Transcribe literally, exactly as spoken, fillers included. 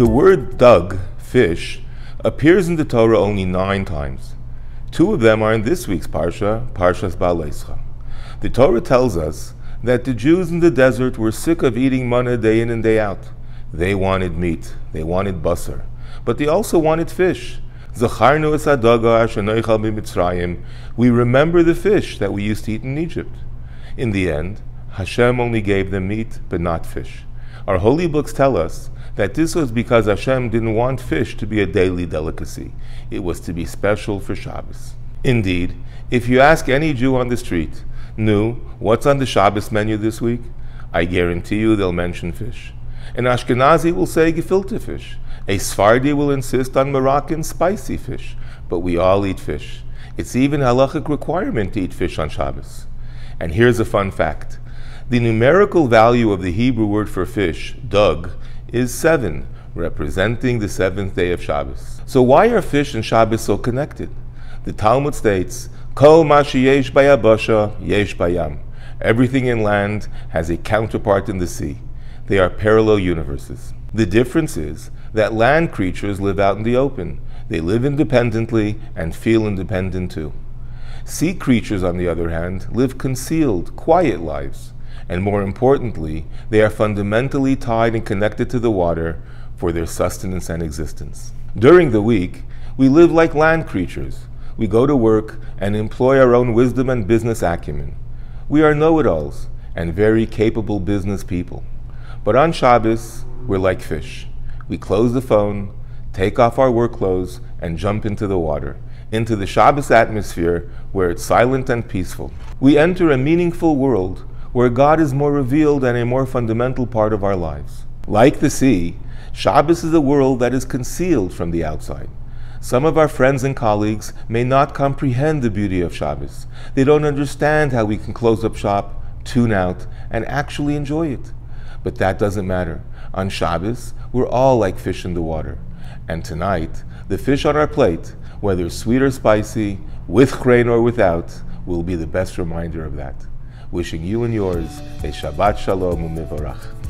The word dug, fish, appears in the Torah only nine times. Two of them are in this week's Parsha, Parshas Ba'aleischa. The Torah tells us that the Jews in the desert were sick of eating manna day in and day out. They wanted meat, they wanted basar, but they also wanted fish. Zacharnu es hadaga asher noichal b'Mitzrayim. We remember the fish that we used to eat in Egypt. In the end, Hashem only gave them meat, but not fish. Our holy books tell us that this was because Hashem didn't want fish to be a daily delicacy. It was to be special for Shabbos. Indeed, if you ask any Jew on the street, "Nu, what's on the Shabbos menu this week?" I guarantee you they'll mention fish. An Ashkenazi will say gefilte fish. A Sephardi will insist on Moroccan spicy fish. But we all eat fish. It's even a halachic requirement to eat fish on Shabbos. And here's a fun fact. The numerical value of the Hebrew word for fish, dug, is seven, representing the seventh day of Shabbos. So why are fish and Shabbos so connected? The Talmud states, Kol ma sheyesh bayabasha yesh bayam. Everything in land has a counterpart in the sea. They are parallel universes. The difference is that land creatures live out in the open. They live independently and feel independent too. Sea creatures, on the other hand, live concealed, quiet lives. And more importantly, they are fundamentally tied and connected to the water for their sustenance and existence. During the week, we live like land creatures. We go to work and employ our own wisdom and business acumen. We are know-it-alls and very capable business people. But on Shabbos, we're like fish. We close the phone, take off our work clothes, and jump into the water, into the Shabbos atmosphere where it's silent and peaceful. We enter a meaningful world where God is more revealed and a more fundamental part of our lives. Like the sea, Shabbos is a world that is concealed from the outside. Some of our friends and colleagues may not comprehend the beauty of Shabbos. They don't understand how we can close up shop, tune out, and actually enjoy it. But that doesn't matter. On Shabbos, we're all like fish in the water. And tonight, the fish on our plate, whether sweet or spicy, with chrein or without, will be the best reminder of that. Wishing you and yours a Shabbat Shalom u'Mevorach.